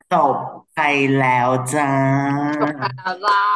จบไปแล้วจ้าจบไปแล้วจ้า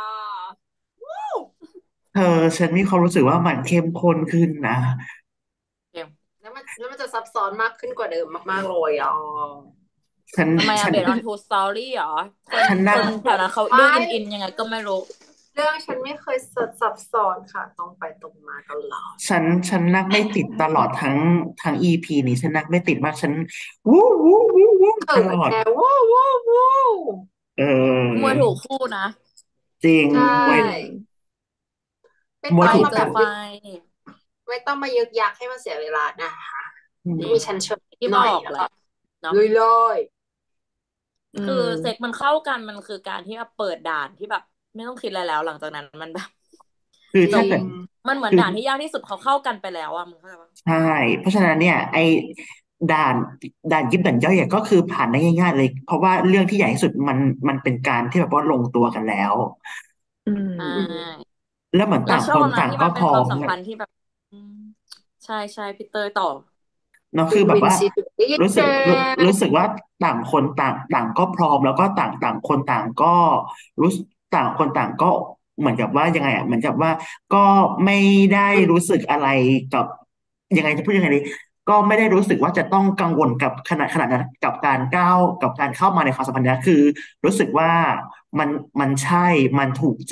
เธอฉันมีความรู้สึกว่ามันเข้มข้นขึ้นนะเกมแล้วมันจะซับซ้อนมากขึ้นกว่าเดิมมากๆเลยอ่ะฉันทำไมอะฉันเบสออนทูสตอรี่เหรอคนฉันนั่งคนแถวนั้นเขาดูไม่อินยังไงก็ไม่รู้เรื่องฉันไม่เคยซับซ้อนค่ะตรงไปตรงมาตลอดฉันนั่งไม่ติดตลอดทั้งอีพีนี้ฉันนั่งไม่ติดมากฉันวู้วู้วู้วู้เขิตลอดนแกว้าวว้าวว้าวเออมวยถูกคู่นะจริงใชมวย่ไม่มวยไฟต้องถูกกันเจอไฟไม่ต้องมายึกยักให้มันเสียเวลานะคะอืจริงก็มีชั้นเชิงนิดที่หน่อยแล้วก็บอกแหละเนาะลุยเลยอืคือเซ็กมมันเข้ากันมันคือการที่แบบเปิดด่านที่แบบไม่ต้องคิดอะไรแล้วหลังจากนั้นมันแบบจริจบคือถ้าเกิดมันเหมือนคือด่านที่ยากที่สุดเขาเข้ากันไปแล้วอะมึงเข้าใจปะใช่เพราะฉะนั้นเนี่ยไอ้ด่านด่านยิบด่านย่อยเนี่ยก็คือผ่านได้ง่ายๆเลยเพราะว่าเรื่องที่ใหญ่ที่สุดมันเป็นการที่แบบว่าลงตัวกันแล้วอืใช่มอืมแล้วเหมือนต่างเราชอบนะคนต่างก็ที่มันเป็นความสัมพร้อมพันธ์ที่แบบอืมใช่ใช่พี่เตยต่อเนาะวินวินคือแบบว่าซีทูตี้รู้สึแกกรู้สึกว่าต่างคนต่างก็พร้อมแล้วก็ต่างคนต่างก็รู้สึกต่างคนต่างก็เหมือนกับว่ายังไงอ่ะเหมือนกับว่าก็ไม่ได้รู้สึกอะไรกับยังไงจะพูดยังไงดี ก็ไม่ได้รู้สึกว่าจะต้องกังวลกับขนาดนั้นกับการก้าวกับการเข้ามาในความสัมพันธ์นี้คือรู้สึกว่ามันมันใช่มันถูกใจ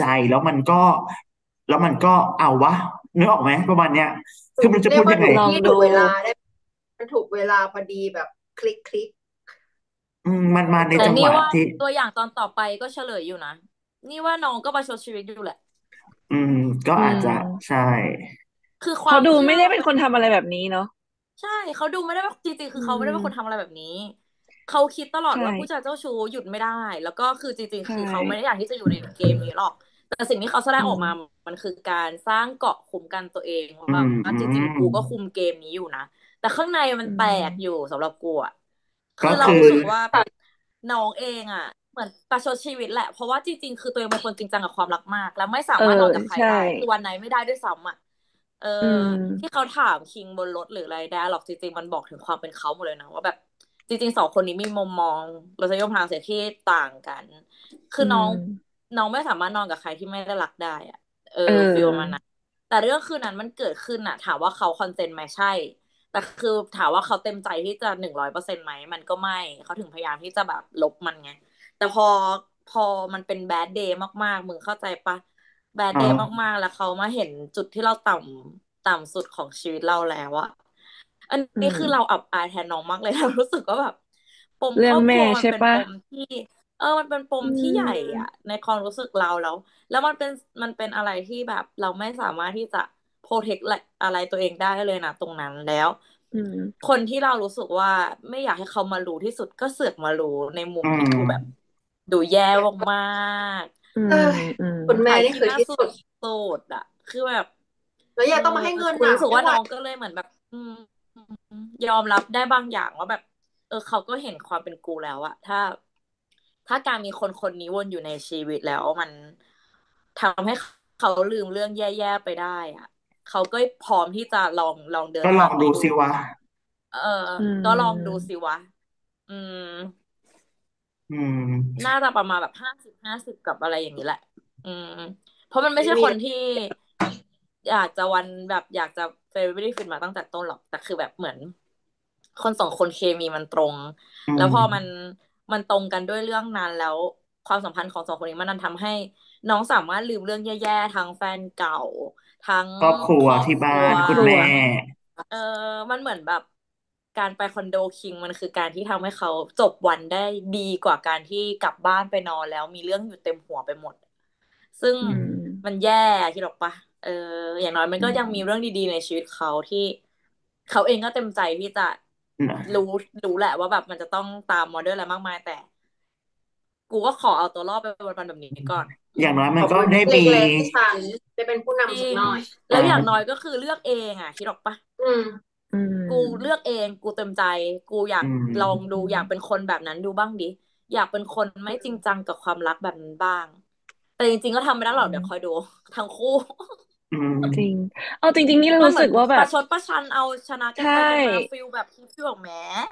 แล้วมันก็เอาวะนึกออกไหมประมาณเนี้ยคือไม่รู้จะเรียพูดยังไงกว่าถูกลองดูที่ถูกเวลาได้มันถูกเวลาพอดีแบบคลิกคลิกมันมาในแต่จังหนี่ว่าวะที่ตัวอย่างตอนต่อไปก็เฉลยอยู่นะนี่ว่าน้องก็ประชดชีวิตอยู่แหละอืมก็อือาจจะใช่มคือคเขาวามที่เราดูไม่ได้เป็นคนทำอะไรแบบนี้เนาะใช่เขาดูไม่ได้ว่าจริงๆคือือเขาไม่ได้เป็นคนทำมอะไรแบบนี้เขาคิดตลอดใช่ว่าผู้ชายเจ้าชู้หยุดไม่ได้แล้วก็คือจริงๆใช่คือเขาไม่ได้อยากที่จะอยู่ในเกมนี้หรอกแต่สิ่งที่เขาแสดอืงออกมามมันคือการสร้างเกราะคุ้มกันตัวเองอืว่ามอืจริงๆกูมก็คุมเกมนี้อยู่นะแต่ข้างในมันอืแตกอยู่มสำหรับกูอะ คือเราก็คือรู้สึกว่าน้องเองอ่ะเหมือนประชดชีวิตแหละเพราะว่าจริงๆคือตัวเองเป็นคนจริงจังกับความรักมากแล้วไม่สาเออมารถนอนกับใครใช่ได้คือวันไหนไม่ได้ด้วยซ้ำอ่ะเอออืที่มเขาถามคิงบนรถหรืออะไรได้หรอกจริงๆมันบอกถึงความเป็นเขาหมดเลยนะว่าแบบจริงๆสองคนนี้มีมุมมองรสนิยมทางเศรษฐที่ต่างกันคืออืน้องมน้องไม่สามารถนอนกับใครที่ไม่ได้รักได้อ่ะเออเฟีลมันนะออแต่เรื่องคืนนั้นมันเกิดขึ้นอ่ะถามว่าเขาคอนเซนต์ไหมใช่ แต่คือถามว่าเขาเต็มใจที่จะ100%ไหมมันก็ไม่เขาถึงพยายามที่จะแบบลบมันไงแต่พอมันเป็นแบดเดย์มากๆมึงเข้าใจปะแบดอ๋อเดย์มากๆแล้วเขามาเห็นจุดที่เราต่ำสุดของชีวิตเราแล้วอะอันอืนี้คือเรามอับอายแทนน้องมากเลยเรารู้สึกว่าแบบปมครเรื่องแม่อบครัวมันใช่ปะเป็นปมที่มันเป็นปอืมที่ใหญ่อะมในความรู้สึกเราแล้วมันเป็นอะไรที่แบบเราไม่สามารถที่จะโปรเทคอะไรตัวเองได้เลยนะตรงนั้นแล้วอืมคนที่เรารู้สึกว่าไม่อยากให้เขามารู้ที่สุดก็เสือกมารู้ในมุมอืมที่ดูแบบดูแย่มากอืมเอ้ยอืมคุณๆถ่ายแม่นี่คลิปหน้าสุคือที่สุดดๆอะคือแบบแล้วเออยังต้องมาให้เงินกูอ่ะไม่ไหวรู้สึกว่าน้องก็เลยเหมือนแบบยอมรับได้บางอย่างว่าแบบเขาก็เห็นความเป็นกูแล้วอะถ้าการมีคนคนนี้วนอยู่ในชีวิตแล้วมันทำให้เขาลืมเรื่องแย่ๆไปได้อะเขาก็พร้อมที่จะลองเดินก็ลองทางนี้ดูดูสิวะเอออืก็ลองดูสิมวะอืมอืมน่าจะประมาณแบบ50-50กับอะไรอย่างนี้แหละอืมเพราะมันไม่ไม่มีใช่คนที่อยากจะวันแบบอยากจะเฟรนด์ไม่ได้ฟินมาตั้งแต่ต้นหรอกแต่คือแบบเหมือนคนสองคนเคมีมันตรงอืแล้วพอมันมมันตรงกันด้วยเรื่องนั้นแล้วความสัมพันธ์ของสองคนนี้มันทำให้น้องสามารถลืมเรื่องแย่ๆทั้งแฟนเก่าทั้งครอบครัวครอบที่บ้าครัวนคุณแม่เออมันเหมือนแบบการไปคอนโดคิงมันคือการที่ทำให้เขาจบวันได้ดีกว่าการที่กลับบ้านไปนอนแล้วมีเรื่องอยู่เต็มหัวไปหมดซึ่งอืมันมแย่คิดหรอกปะเอออย่างน้อยมันอืก็ยังมีเรื่องมดีๆในชีวิตเขาที่เขาเองก็เต็มใจที่จะรู้รู้แหละว่าแบบมันจะต้องตามมาด้วยอะไรมากมายแต่กูก็ขอเอาตัวรอดไปวันๆแบบนี้ก่อนอือย่างน้อยมันขอบคุณก็ได้มีที่เล็กๆที่ฉันได้เป็นผู้จรินำสักงหน่อยแล้วอย่างน้อยอ่าก็คือเลือกเองอ่ะคิดออกปะอืมอืกูเลือกมเองกูเต็มใจกูอยากอืลองมดูอยากเป็นคนแบบนั้นดูบ้างดิอยากเป็นคนไม่จริงจังกับความรักแบบนั้นบ้างแต่จริงๆก็ทำไม่ได้อืหรอกเดี๋ยวคอยมดูทั้งคู่อืมจริงเอาจริงๆนี่มันรู้เหมือนสึกว่าแบบประชดประชันเอาชนะกันใช่ไปกันมาฟิลแบบคิดฟิลแบบแหม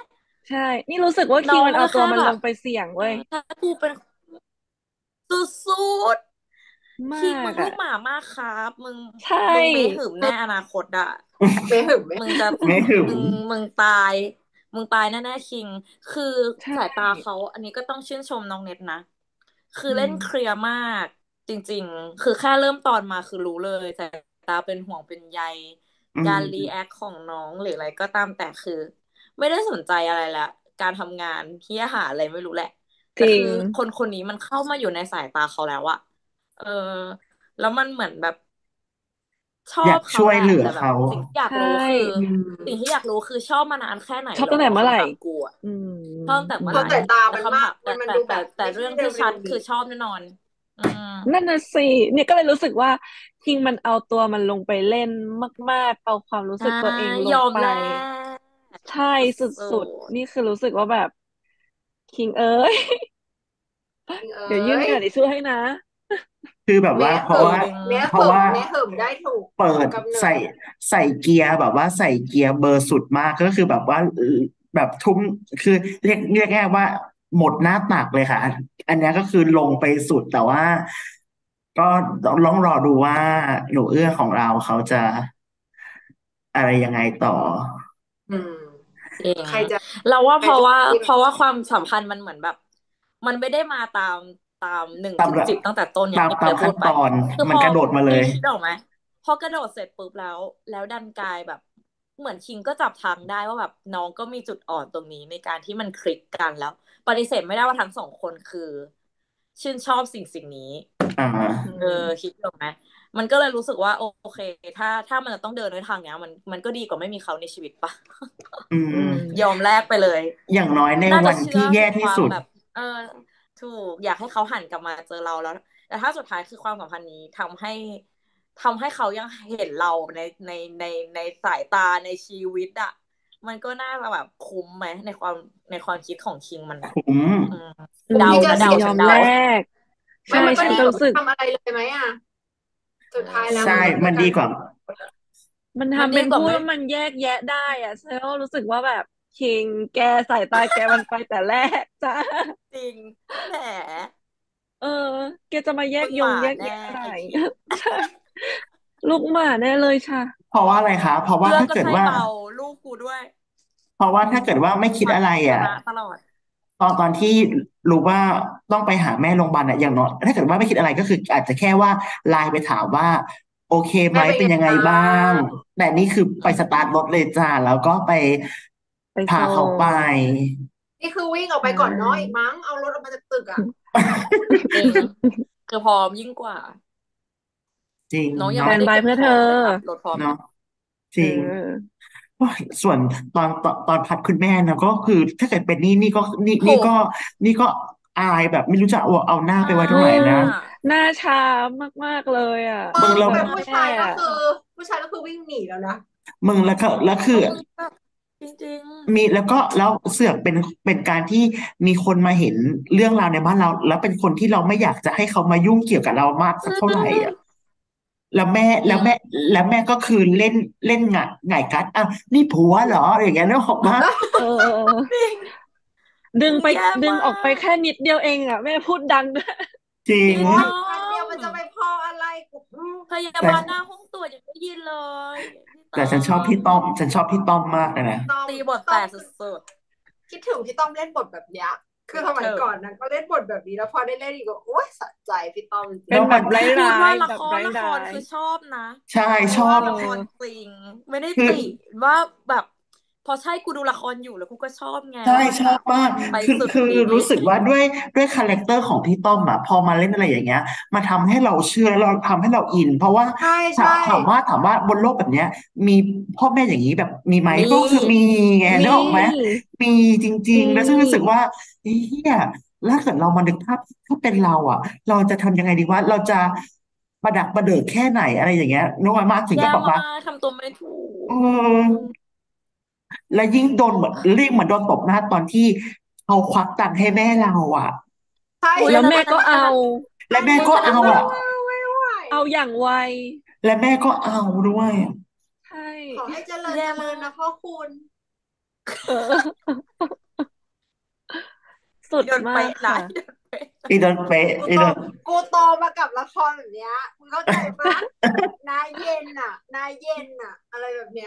ใช่นี่รู้สึกว่าคิน้องมันงมันเอาตัวแค่แบบมันลงไปเสี่ยงเว้ยถ้ากูเป็นสุดๆมาคิงมึงลูกอ่ะกหมามากครับใช่มึงเมหืมแน่อนาคตอะไม่หึงไม่มึงจะไม่ถึงมึงตายตายแน่ๆคิงคือใช่สายตาเขาอันนี้ก็ต้องชื่นชมน้องเน็ตนะคืออืเล่นเคลีมยร์มากจริงๆคือแค่เริ่มตอนมาคือรู้เลยสายตาเป็นห่วงเป็นใยอืการรีแอมคของน้องหรืออะไรก็ตามแต่คือไม่ได้สนใจอะไรละการทำงานเฮียหาอะไรไม่รู้แหละแต่คือจริงคนคนนี้มันเข้ามาอยู่ในสายตาเขาแล้วอะเออแล้วมันเหมือนแบบ ชออยากบเขาแหละช่วยเหลือแต่แบบเขาสิ่งที่อยากใช่รู้คืออืสิ่งที่มอยากรู้คือชอบมานานแค่ไหนชอบหรอตั้งแต่เมื่อไหร่คำถามกูอะอืมชอบตั้งแต่อืมเมื่อไหร่เพราะสายตาแต่มันมากคำถามมันดูแบบแต่ไม่ใช่เรื่องที่ชัเร็วๆนี้ดคือชอบแน่นอนอืมนั่นน่ะสิเนี่ยก็เลยรู้สึกว่าคิงมันเอาตัวมันลงไปเล่นมากๆเอาความรู้อ่าสึกตัวเองลงไปยอมแลกใช่สสุุดดๆนี่คือรู้สึกว่าแบบคิงเอ้ยเอเดี๋ยวยื่น้ยกระดาษทิชชู่ให้นะคือแบบแม้ว่าหึงจริงแม้เพราะว่าหึงแม้หึงได้ถูกเปิดกำเนิใส่ดเกียร์แบบว่าใส่เกียร์เบอร์สุดมากก็คือแบบว่าแบบทุ่มคือเรียกง่ายๆว่าหมดหน้าตักเลยค่ะอันเนี้ยก็คือลงไปสุดแต่ว่าก็ต้องรอดูว่าหนูเอื้อของเราเขาจะอะไรยังไงต่ออืมจริงใครจะเราว่าใครจะคิดความสัมพันธ์มันเหมือนแบบมันไม่ได้มาตามหนึ่งตามถึง10ตั้งแต่ต้นอย่างที่เคตามขั้นยพูดไปตอนคือมันกระโดดมาเลยคิดออกไหมพอกระโดดเสร็จปุ๊บแล้วดันกลายแบบเหมือนคิงก็จับทางได้ว่าแบบน้องก็มีจุดอ่อนตรงนี้ในการที่มันคลิกกันแล้วปฏิเสธไม่ได้ว่าทั้งสองคนคือชื่นชอบสิ่งนี้อ่อืาเออมคิดออกไหมมันก็เลยรู้สึกว่าโอเคถ้ามันจะต้องเดินในทางเนี้ยมันก็ดีกว่าไม่มีเขาในชีวิตปะอือืมยอมแลกไปเลยอย่างน้อยในน่าจะวันเชื่อที่แย่ถึงคที่สุดวามแบบเออถูกอยากให้เขาหันกลับมาเจอเราแล้วแต่ถ้าสุดท้ายคือความสัมพันธ์นี้ทำให้เขายังเห็นเราในในในสายตาในชีวิตอ่ะมันก็น่าจะแบบคุ้มไหมในความคิดของคิงมันอ่ะคุ้มอืมอืมเดานะเดายอมแลฉันเดากใช่ไม่มันก็ฉันดีกว่าไม่ก็รู้สึกทำอะไรเลยไหมอ่ะสุดท้ายแล้วใช่มันก็คือการมันดีกว่ามันมันทำเป็นพูดดีกว่าไม่ว่ามันแยกแยะได้อะฉันก็รู้สึกว่าแบบคิงแกสายตาแกมันไปแต่แรกจ้าจริงแหมเออแกจะมาแยมึงหมากแยกแยะแน่อะไรไอคิงใช่ลูกหมาแน่เลยค่ะเพราะว่าอะไรคะเพราะว่าเพื่อก็ถ้าเกิดว่าใช่เบาลูกกูด้วยถ้าเกิดว่าไม่คิดอะไรชอ่ะนะตลอดตอนที่รู้ว่าต้องไปหาแม่โรงพยาบาลอ่ะอย่างน้อยถ้าเกิดว่าไม่คิดอะไรก็คืออาจจะแค่ว่าไลน์ไปถามว่าโอเคไหมแม่เป็นเป็นยังไงไงบ้าบ้างงแต่นี่คือไปสตาร์ทรถเลยจ้าแล้วก็ไปไปส่พาเขาไปงนี่คือวิ่งออกใชไปก่อนน้องอีก่มั้งเอารถออกมาจากตึกอ่ะจริงคือพร้อมยิ่งกว่าจริงน้องยังแตเนาะไม่ได้เก็บนบายเพื่อเธอของเลยขับรถพร้อมเนาะจเอริงอโอ้ยส่วนตอนพัดคุณแม่นะก็คือถ้าเกิดเป็นนี่ก็นี่โหนี่ก็อายแบบไม่รู้จะเอาหน้าไปอ่ไว้ตรงไหนานะหน้าชามากๆเลยอ่ะมึงมึงเราแบบเป็นผู้แม่ชายก็อะคือผู้ชายก็คือวิ่งหนีแล้วนะแล้วคือเอามึงแบบจริงแล้วเสือกเป็นการที่มีคนมาเห็นเรื่องราวในบ้านเราแล้วเป็นคนที่เราไม่อยากจะให้เขามายุ่งเกี่ยวกับเรามากๆสักเท่าไหร่อ่ะแล้วแม่จริงแล้วแม่ก็คือเล่นหงายกัดอ่ะนี่ผัวเหรออย่างเงี้ยนึกออกมาเออเออเออจริงดึงไปมึงแย่ดึงมาออกไปกแค่นิดเดียวเองอ่ะแม่พูดดังด้วยจริงจริงโอ๊ยน้ออันเดียวงมันจะไปพออะไรกูพยาแต่บาลหน้าห้องตรวจยังได้ยินเลยพี่ต้อแต่ฉันชอบมพี่ต้อมฉันชอบพี่ต้อมมากเลยนะต้อมตีบทแตกต้อมสุดคิดถึงพี่ต้อมเล่นบทแบบเนี้ยคือสๆเธอมัยก่อนนะก็เล่นบทแบบนี้แล้วพอได้เล่นอีกก็โอ๊ยสะใจพี่ต้อมจริงเป็นแบบไม่พูร้ายดว่าละแบบครละคร้ายรคือชอบนะใช่เพชอบราะว่าละครเออจริงไม่ได้คือติว่าแบบพอใช่กูดูละครอยู่แล้วกูก็ชอบไงใช่ว่ามันแบบชอบมากไปสุดคือดีรู้สึกว่าด้วยคาแรคเตอร์ของพี่ต้อมอ่ะพอมาเล่นอะไรอย่างเงี้ยมาทำให้เราเชื่อแล้วเราทำให้เราอินเพราะว่าใช่ใช่ถามว่าบนโลกแบบเนี้ยมีพ่อแม่อย่างนี้แบบมีไหมมีก็คือมีไงนึมีกออกไหมมีจริงมีๆแล้วซึ่งรู้สึกว่าเฮียแล้วถ้าเกิดเรามานึกภาพถ้าเป็นเราอ่ะเราจะทำยังไงดีว่าเราจะประดักประเดิดแค่ไหนอะไรอย่างเงี้ยนึกออกไหมถึงแย่มาก็แบบว่ากทำตัวไม่ถูเกอืออมแล้วยิ่งโดนเหมือนเรียกเหมือนโดนตบหน้าตอนที่เขาควักตังค์ให้แม่เราอ่ะใช่อุ้ยแล้วฉันแม่ก็เอาและแม่ก็อันนั้นคือเอาอ่ะไม่ไหวเอาอย่างไวและแม่ก็เอาด้วยใช่ขอให้เจริญแย่เจริมากญนะพ่อคุณเออสุดอีโดนมากเป๊ะนะค่ะอีโดนเป๊ะอีโดนเป๊ะอีกูโตโดนกูโตมากับละครแบบเนี้ยมึงเข้าใจปะนายเย็นอ่ะนายเย็นอ่ะอะไรแบบเนี้ย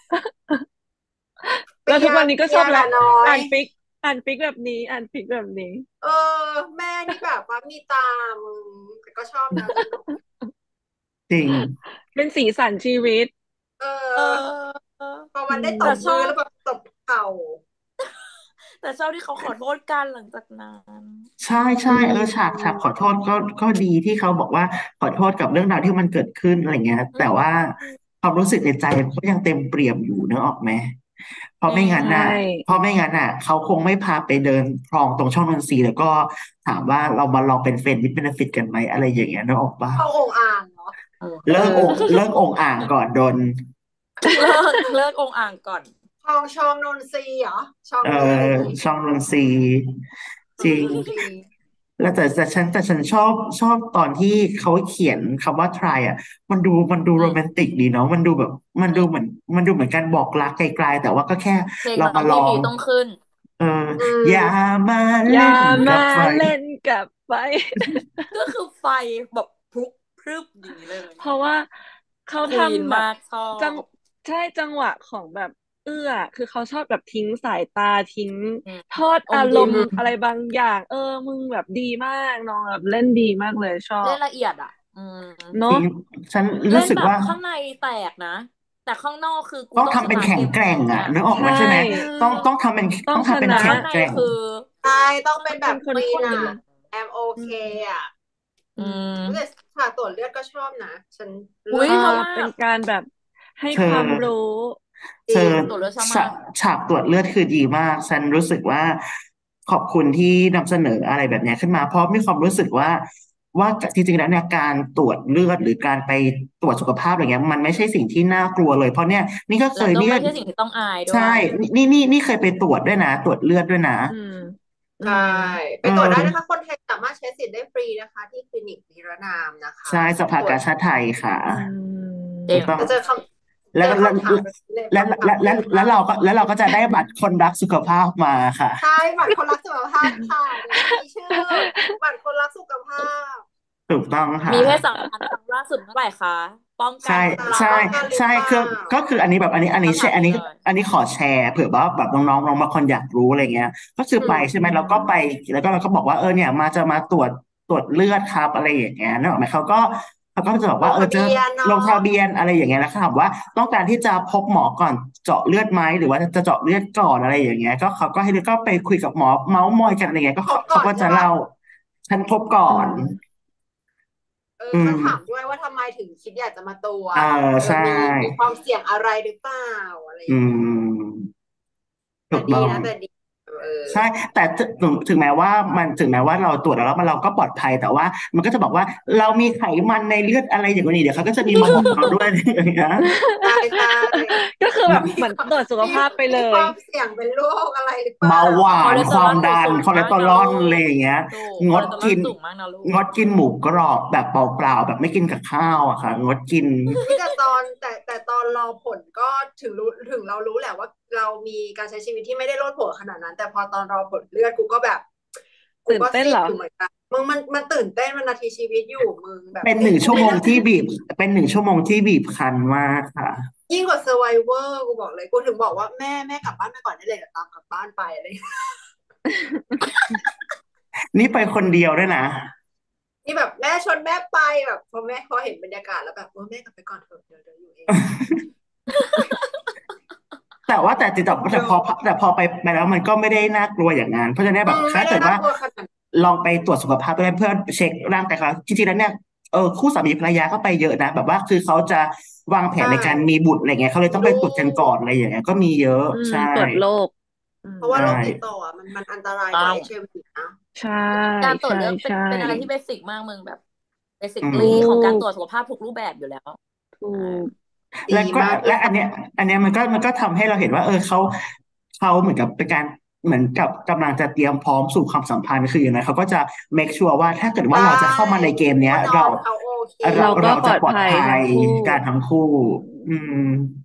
เปียแล้วทุกวันนี้ก็เปียชอบแล้วกับน้อยอ่านฟิกแบบนี้อ่านฟิกแบบนี้เออแม่นี่แบบว่ามีตามึงแต่ก็ชอบนะสนุกจริงเป็นสีสันชีวิตเเอออพออืมันได้ตแต่บชอบมือแล้วแบบตบเข่าแต่ชอบที่เขาขอโทษกันหลังจากนั้นใช่ใช่อืฉากขอโทมษก็ดีที่เขาบอกว่าขอโทษกับเรื่องราวที่มันเกิดขึ้นอะไรเงี้ยอืมแต่ว่าความรู้สึกในใจมันก็ยังเต็มเปี่ยมอยู่เนกออกไหมเพราะอืไม่งั้นใช่น่ะเพราะไม่งั้นน่ะเขาคงไม่พาไปเดินคลองตรงช่องนนทรีแล้วก็ถามว่าเรามาลองเป็นเฟรนด์วิดเบเนฟิตกันไหมอะไรอย่างเงี้ยนึกออกปะเข้าองค์อ่างเหรอเอเลิอกองค์อ่างก่อนโดนเลิกองอ่างก่อนคลองชองนนทรีเหรอชองเอ่อนนทรีช่องนนทรีชจริงองนนทรีแล้วแต่ฉันชอบตอนที่เขาเขียนคำว่า try อ่ะมันดูอืมโรแมนติกดีเนาะมันดูเหมือนการบอกรักไกลๆแต่ว่าก็แค่เพลงเราน้องพีพีมาลองต้องขึ้นเอออือย่ามมาอย่าเล่นกัมาบไฟเล่นกับไฟก็คือไฟแบบพลุพรึบอย่างนี้เลยเพราะว่าเขาควีนทำแบบมากชอจังบใช่จังหวะของแบบคือเขาชอบแบบทิ้งสายตาทิ้งอืมทอดอมยิ้มอารมณ์อะไรบางอย่างมึงแบบดีมากน้องแบบเล่นดีมากเลยชอบเล่นละเอียดอ่ะอืมเนาะจริงฉันเล่นแบบรู้สึกว่าข้างในแตกนะแต่ข้างนอกคือกูต้องต้องชทำเป็นแข็นะเกมงแกร่งนี้อ่ะอ่ะนึกออกไหใช่มใช่ไหมอืต้องมทำเป็นต้องชนะต้องทำเป็นแข็แต่ข้างในงแกร่งคือใช่ต้องเป็นแบบต้องเป็นคนควีนอ่ะควีนแอมโอเคอืมอ่ะอืแต่มฉากตรวจเลือดก็ชอบนะฉันเลิอุ้ยอ่าศชอบมาเป็นกการแบบให้เธความอรู้เธอจริงตัวเลือกชอบฉากมากฉากตรวจเลือดคือดีมากฉันรู้สึกว่าขอบคุณที่นำเสนออะไรแบบเนี้ยขึ้นมาเพราะมีความรู้สึกว่าจริงๆแล้วเนี่ยการตรวจเลือดหรือการไปตรวจสุขภาพอะไรเงี้ยมันไม่ใช่สิ่งที่น่ากลัวเลยเพราะเนี่ยนี่ก็เคและก็ยนี่ก็ไม่ใช่สิ่งที่ต้องอายด้ใช่วยนี่เคยไปตรวจด้วยนะตรวจเลือดด้วยนะอืมอืใช่มไปเอตรวจได้นะคะอคนไทยสามารถใช้สิทธิ์ได้ฟรีนะคะที่คลินิกนิรนามนะคะใช่สภาตรวจกาชาดไทยค่ะอืเจ๋งถูกต้องจะเจอคำแล้วแล้วเจอคำถามแบบนี้เลยแล้วคำถามแล้วแล้วเยอะแล้วมากเราก็จะได้บัตรคนรักสุขภาพมาค่ะใช่บัตรคนรักสุขภาพค่ะเดี๋ยวจะมีชื่อบัตรคนรักสุขภาพถูกต้องค่ะมีเพศสัมพันธ์ครั้งล่าสุดเมื่อไหร่คะป้องกัใช่นหรือเปล่าใช่ป้องกันหรือเปล่าก็คืออันนี้แบบอันนี้คำถามใช่อันนี้นี้เลยอันนี้ขอแชร์เผื่อว่าแบบน้องบางคนอยากรู้อะไรเงี้ยก็คือไปอืมใช่ไหมเราก็ไปแล้วก็เราก็บอกว่าเนี่ยจะมาตรวจเลือดครับอะไรอย่างเงี้ยนึกออกไหมเขาก็จะบอกลงทะว่าเจอเบียนลงเนาะทะเบียนอะไรอย่างเงี้ยแล้วเขาถามว่าต้องการที่จะพบหมอก่อนเจาะเลือดไหมหรือว่าจะเจาะเลือดก่อนอะไรอย่างเงี้ยก็เขาก็ให้ก็ไปคุยกับหมอเมาส์มอยกันอะไรเงี้ยก็พบเขาเขาก่อนใช่ปะก็จะเล่าฉันพบก่ออืนมอืเขาถามมด้วยว่าทำไมถึงคิดอยากจะมาตรวเออจใช่มีความเสี่ยงอะไรหรือเปล่าอะไรออืย่างเงี้ยมถูแต่ดีกต้องนะแต่ดีเออใช่แต่ถึงแม้ว่าเราตรวจแล้วมันเราก็ปลอดภัยแต่ว่ามันก็จะบอกว่าเรามีไขมันในเลือดอะไรอย่างนี้เดี๋ยวเขาก็จะมีมาบอกเราด้วยอย่างเงี้ยใช่ใช่ก็คือแบบมีเหมือนตรวจสุขมีภาพไปเลมีคยวามเสี่ยงเป็นโรคอะไรหรือเปล่าเบาหวาคอเลสเตอรนความอลหนูสูงดันคอเลสมากนะลูเตอรอลอะไรกอย่างเงี้ยถูกงคอเลสเตอรอดกินลสูงมากนะลูกงดกินหมูกรอบแบบเปล่าๆแบบไม่กินกับข้าวอะค่ะงดกินวิแต่ตอนรอผลก็ถึงเรารู้แหละว่าเรามีการใช้ชีวิตที่ไม่ได้โลดโผนขนาดนั้นแต่พอตอนรอผลเลือดกูก็แบบกูตื่นก็ซิ่งเต้นเหรออยู่เหมือนกันมันตื่นเต้นมันนาทีชีวิตอยู่มึงแบบเป็นหเอ๊ะนึ่งชั่วโมงกูได้นั่งที่บีบเป็นหนึ่งชั่วโมงที่บีบคั้นมากค่ะยิ่งกว่าเซอร์ไวเวอร์กูบอกเลยกูถึงบอกว่าแม่กลับบ้านไปก่อนได้เลยเดี๋ยวตามกลับบ้านไปอะไรอย่างเงี้ยนี่ไปคนเดียวด้วยนะนี่แบบแม่ชวนแม่ไปแบบพอเห็นบรรยากาศแล้วแบบแม่กลับไปก่อนเถอะเดี๋ยวอยู่เองแต่ว่าแต่แต่โดแต่พอแต่พอไปแล้วมันก็ไม่ได้น่ากลัวอย่างนั้นเพราะฉะนั้นแบบถ้าไม่ได้เกิดว่าน่ากลัวขนาดนั้นลองไปตรวจสุขภาพด้วยเพื่อเช็คร่างกายเขาจริงๆแล้วเนี่ยคู่สามีภรรยาก็ไปเยอะนะแบบว่าคือเขาจะวางแผนใช่ในการมีบุตรอะไรเงี้ยเขาเลยต้องไปรู้ตรวจกันก่อนอะไรอย่างเงี้ยก็มีเยอะใช่ตรวจโรคอืมเพราะว่าใช่โรคติดต่ออ่ะมันอันตรายกว่าต้องเอชไอวีนะใช่การตรวจใช่เลือดเป็นใช่เป็นอะไรที่เบสิกมากมึงแบบเบสิ c อืลี่ถูมของการตกรวจสุขภาพทุกรูปแบบอยู่แล้วถูใช่กดีแล้วก็มากและอันเนี้ยมันก็ทำให้เราเห็นว่าเขาเหมือนกับเป็นการเหมือนกับกำลังจะเตรียมพร้อมสู่ความสัมพันธ์คืออย่างไรเขาก็จะ make sure ว่าถ้าเกิดว่าใช่เราจะเข้ามาในเกมเนี้ยว่าน้องเขาโอเคเราก็เราจะปลอดภัยปลอดภัยทั้งคู่การทั้งคู่อือืมม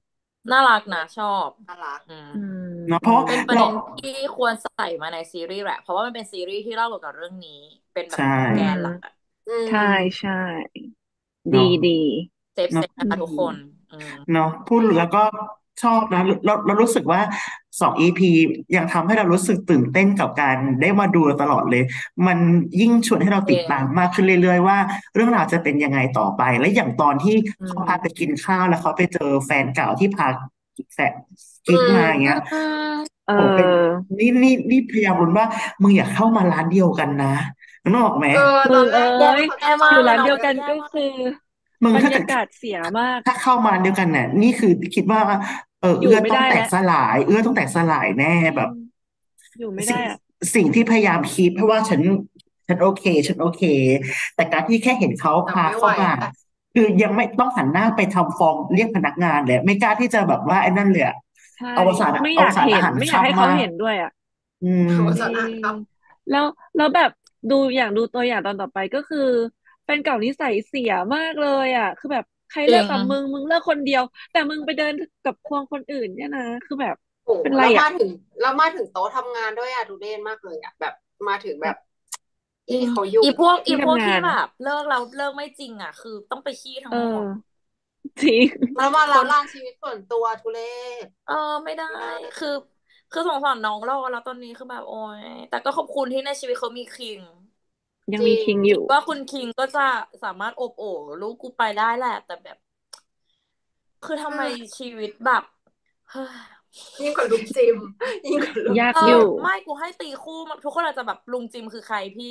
น่ารักนะชอบน่ารักอืมอืเนาะเพราะว่ามเป็นประเราเด็นที่ควรใส่มาในซีรีส์แหละ เพราะว่ามันเป็นซีรีส์ที่เล่าเกี่ยวกับเรื่องนี้ เป็นแบใช่บแกอืมนหลักอะอืใช่มใช่ดีเนาะดีเซฟเนาะอืนะคะทุกคนมอืมเนาะพูดแล้วก็ชอบนะเรารู้สึกว่า2 EPยังทำให้เรารู้สึกตื่นเต้นกับการได้มาดูตลอดเลยมันยิ่งชวนให้เราเองติดตามมากขึ้นเรื่อยๆว่าเรื่องราวจะเป็นยังไงต่อไปและอย่างตอนที่อืเขาพาไปมกินข้าวแล้วเขาไปเจอแฟนเก่าที่พาแฟนอืกิ๊กมาอย่างมเงี้ยอืมเอโอ้เป็นอนี่พยายามรุ้นว่ามึงอยากเข้ามาร้านเดียวกันนะนึกออกไหมเออตอนแรมึงเอ้กนึกยว่าเขาจะแย่เข้าอยู่มากเลยเนาะร้านเดียวกันแย่มากก็คือมึงถ้าเกิดบรรยากาศเสียมากถ้าเข้ามาเดียวกันเนี่ยนี่คือคิดว่าอยู่เอื้อต้องไม่ได้แล้วแตกสลายเอื้อต้องแตกสลายแน่จริงแบบอยู่ไม่ได้สิ่งอ่ะสิ่งที่พยายามคิดเพราะว่าฉันโอเคฉันโอเคแต่การที่แค่เห็นเขาพาแต่ไม่ไหวเข้ามาอะคือยังไม่ต้องหันหน้าไปทำฟองเรียกพนักงานเลยไม่กล้าที่จะแบบว่าไอ้นั่นเลยอะใช่เอาไม่อยากเห็นสารอาหารไม่อยากให้เขาค่ำมากเห็นด้วยอ่ะอืโหมสารจริงอาหารครับแล้วแล้วแบบดูตัวอย่างตอนต่อไปก็คือแฟนเก่านิสัยเสียมากเลยอ่ะคือแบบใครจริงเลิกกับมึงเลิกคนเดียวแต่มึงไปเดินกับควงคนอื่นเนี่ยนะคือแบบโหเป็นไรอ่ะแล้วมาถึงโต๊ะทำงานด้วยอะดูเด่นมากเลยอะแบบมาถึงแบบจริงเขาอยู่อีพวกที่ทำงานที่แบบเลิกเราเลิกไม่จริงอ่ะคือต้องไปขี้ทั้เอองหมดจริงแล้วมาคนละลานชีวิตส่วนตัวทุเรศเออไม่ได้ไม่ได้คือคือสงสารน้องเราแล้วตอนนี้คือแบบโอ้ยแต่ก็ขอบคุณที่ในชีวิตเขามีคิงยังมีจริงคิงอยู่ว่าคุณคิงก็จะสามารถโอบโอ้ลูกกูไปได้แหละแต่แบบคือทำไมเออชีวิตแบบเฮ้ยยิ่งกว่าลุงจิมยิ่งกว่าลุงยากเออจิมอยู่ไม่กูให้ตีคู่มาทุกคนอาจจะแบบลุงจิมคือใครพี่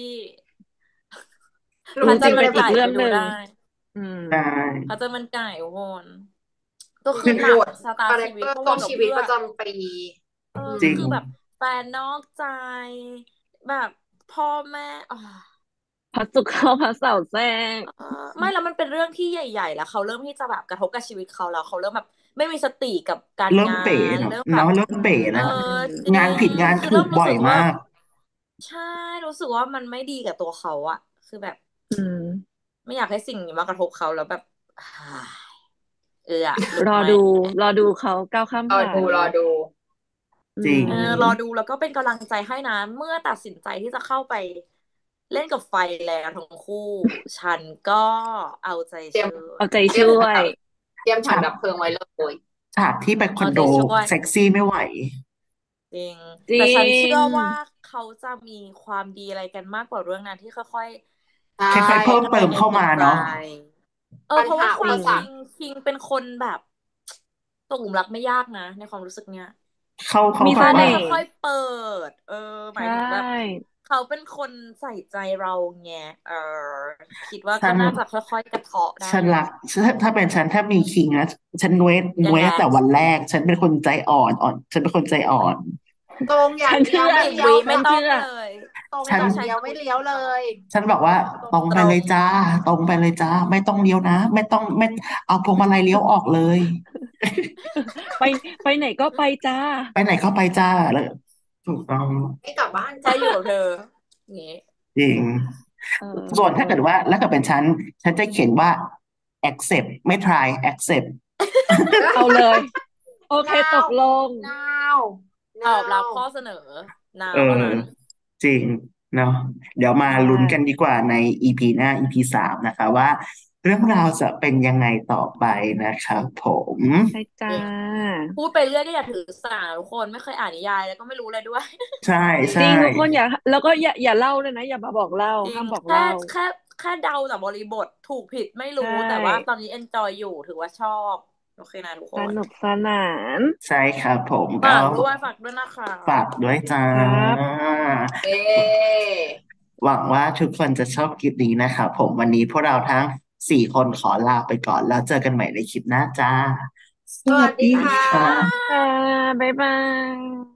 ลุพระจัลุงจิมเป็นอีนทร์มันไก่กเรื่องหนึ่งไปดูได้อืมใช่พระจันทร์มันไก่ทุกคนก็จริคือหนักงโหวตชะตาคาแรคเตอร์ชีวิตเพราะตรงชีวิตวนกับเพื่อประจำปีเอออืจริงคือแบบแฟนนอกใจแบบพ่อแม่พระศุกร์เข้าพระเสาร์แทรกเออไม่แล้วมันเป็นเรื่องที่ใหญ่ๆแล้วเขาเริ่มที่จะแบบกระทบกับชีวิตเขาแล้วเขาเริ่มแบบไม่มีสติกับการงาเริ่มเป๋นเนาะเริ่มแบบเริ่มอืเป๋เออแล้วมจริงานผิดงงานคือเริ่มรู้ถูกบ่อยสึกว่ามากใช่รู้สึกว่ามันไม่ดีกับตัวเขาอะคือแบบอืมไม่อยากให้สิ่งนี้มากระทบเขาแล้วแบบเอออะหลุดไหมรอดูรอดูเขาก้าวข้ามรอผ่านเนาะดูรอดูอืจริงเออรอดูแล้วก็เป็นกำลังใจให้นะเมื่อตัดสินใจที่จะเข้าไปเล่นกับไฟแล้วทั้งคู่ฉันก็เอาใจเตรียมช่วยเอาใจเตรียมช่วยถังเตรียมถังฉากดับเพลิงไว้เลยฉากที่ไปคอเอาใจนโดช่วยเซ็กซี่ไม่ไหวจริงจริแต่ฉันเชื่งอว่าเขาจะมีความดีอะไรกันมากกว่าเรื่องนั้นที่ค่อยใช่คล้ายๆเพิ่มๆไปเติมเข้าในใจมาเนาะปัญหาเพราะว่าคจริงอุปสรรคคิงเป็นคนแบบตกหลุมรักไม่ยากนะในความรู้สึกเนี้ยเขามีแบบว่าเสน่ห์ค่อยๆเปิดหใชมายถึงแบบ่เขาเป็นคนใส่ใจเราไงเออคิดว่าฉันก็น่าจะค่อยๆกระเทาะได้ฉันรักถ้าเป็นฉันถ้ามีคิงนะฉันยังไงตั้งแต่วันแรกฉันเป็นคนใจอ่อนฉันเป็นคนใจอ่อนตรงอย่างเดียวฉันเชื่อไม่เลี้ยวสิบวิฉัไม่ต้องนเชื่อเลยตรงฉันอย่างเดียวต้องใช้คำไม่เลี้ยวเลยฉันบอกว่าตรงตรงตรงไปเลยจ้าตรงไปเลยจ้าไม่ต้องเลี้ยวนะไม่ต้องไม่เอาพวงมาลัยเลี้ยวออกเลยไปไปไหนก็ไปจ้าไปไหนก็ไปจ้าแล้วถูกต้องไม่กลับบ้านใจจ้าอยู่กับเธออย่างงี้จริงเออส่วนเออถ้าเกิดว่าแล้วก็เป็นฉันจะเขียนว่า accept ไม่ try accept เอาเลยโอเคนาวตกลงนาวตอบรับนาวข้อเสนอนาเออวเท่านั้นจริงเนาะเดี๋ยวมาใช่ลุ้นกันดีกว่าใน EP หน้า EP 3นะคะว่าเรื่องราวจะเป็นยังไงต่อไปนะครับผมใช่จ้าจริงพูดไปเรื่อยก็อย่าถือสาทุกคนไม่เคยอ่านนิยายแล้วก็ไม่รู้เลยด้วยใช่จริงใช่จริงทุกคนอย่าแล้วก็อย่าเล่าเลยนะอย่ามาบอกเล่าจริงห้ามบอกเล่าแค่แค่เดาจากบริบทถูกผิดไม่ใชรู้แต่ว่าตอ่นนี้ enjoy อยู่ถือว่าชอบโอเคนะทุกคนสนุกสนานใช่ครับผมก็ฝากด้วยนะคะฝากด้วยจ้าครับเย้หวังว่าทุกคนจะชอบคลิปนี้นะครับผมวันนี้พวกเราทั้ง4 คนขอลาไปก่อนแล้วเจอกันใหม่ในคลิปหน้าจ้าสสวัวัสดีสดีค่ค่ะะค่ะบ๊ายบาย